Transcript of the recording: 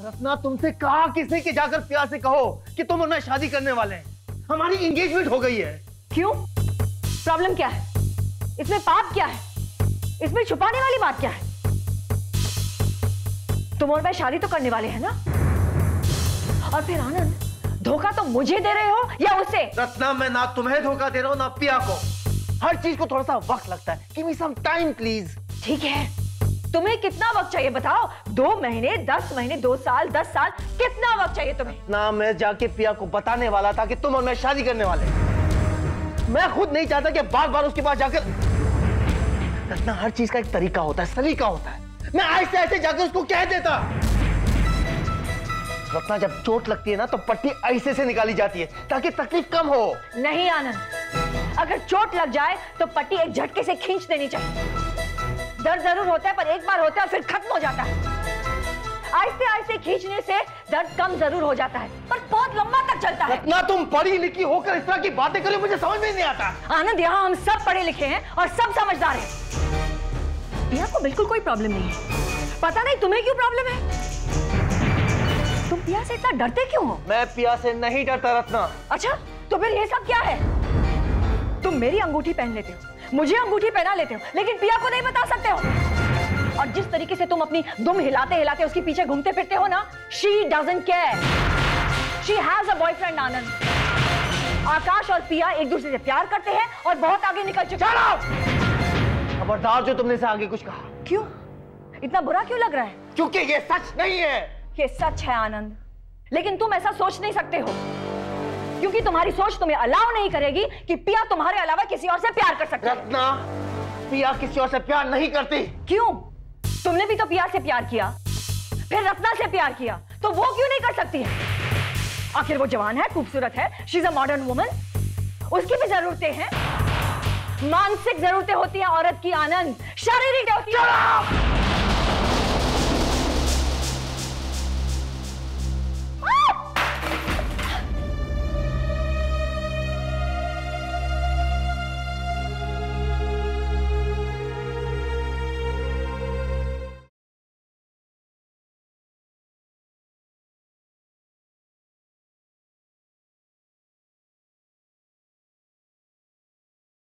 रत्ना, तुमसे कहा किसने कि जाकर प्यार से कहो कि तुम और मैं शादी करने वाले हैं? हमारी एंगेजमेंट हो गई है। क्यों? प्रॉब्लम क्या है इसमें? पाप क्या है इसमें? छुपाने वाली बात क्या है? तुम और मैं शादी तो करने वाले हैं ना? और फिर आनंद, धोखा तो मुझे दे रहे हो या उसे? रत्ना, मैं ना तुम्हें धोखा दे रहा हूं ना पिया को। हर चीज को थोड़ा सा वक्त लगता है। Give me some time please. ठीक है, तुम्हें कितना वक्त चाहिए बताओ? 2 महीने, 10 महीने, 2 साल, 10 साल, कितना वक्त चाहिए तुम्हें? ना, मैं जाके पिया को बताने वाला था कि तुम और मैं शादी करने वाले हैं। मैं खुद नहीं चाहता कि बार बार उसके पास जाकर। रत्ना, हर चीज का एक तरीका होता है, सलीका होता है। मैं ऐसे ऐसे जाकर उसको कह देता। रत्ना, जब चोट लगती है ना तो पट्टी ऐसे से निकाली जाती है ताकि तकलीफ कम हो। नहीं आनंद, अगर चोट लग जाए तो पट्टी एक झटके से खींच देनी चाहिए। दर्द जरूर होता है पर एक बार होता है और फिर खत्म हो जाता है। आहिस्ते आहिस्ते खींचने से दर्द कम जरूर हो जाता है पर बहुत लंबा तक चलता है। रत्ना, तुम पढ़ी लिखी होकर इस तरह की बातें करो, मुझे समझ में नहीं आता। आनंद, यहाँ हम सब पढ़े लिखे हैं और सब समझदार हैं। पिया को बिल्कुल कोई प्रॉब्लम नहीं है। पता नहीं तुम्हें क्यों प्रॉब्लम है? तुम पिया से इतना डरते क्यों हो? मैं पिया से नहीं डरता रत्ना। अच्छा, तो फिर ये सब क्या है? तुम मेरी अंगूठी पहन लेते हो, मुझे अंगूठी पहना लेते हो, लेकिन पिया को नहीं बता सकते हो। और जिस तरीके से तुम अपनी दुम हिलाते हिलाते उसके पीछे घूमते फिरते हो ना, she doesn't care. She has a boyfriend, आनंद। आकाश और पिया एक दूसरे से प्यार करते हैं और बहुत आगे निकल चुके हैं। खबरदार जो तुमने से आगे कुछ कहा। क्यों? इतना बुरा क्यों लग रहा है? क्योंकि ये सच नहीं है। ये सच है आनंद, लेकिन तुम ऐसा सोच नहीं सकते हो क्योंकि तुम्हारी सोच तुम्हें अलाउ नहीं करेगी कि पिया तुम्हारे अलावा किसी और से प्यार कर सकती है। रत्ना, पिया किसी और से प्यार नहीं करती। क्यों? तुमने भी तो पिया से प्यार किया, फिर रत्ना से प्यार किया, तो वो क्यों नहीं कर सकती है? आखिर वो जवान है, खूबसूरत है, she is a modern woman. उसकी भी जरूरतें हैं, मानसिक जरूरतें होती हैं औरत की आनंद, शारीरिक होती है।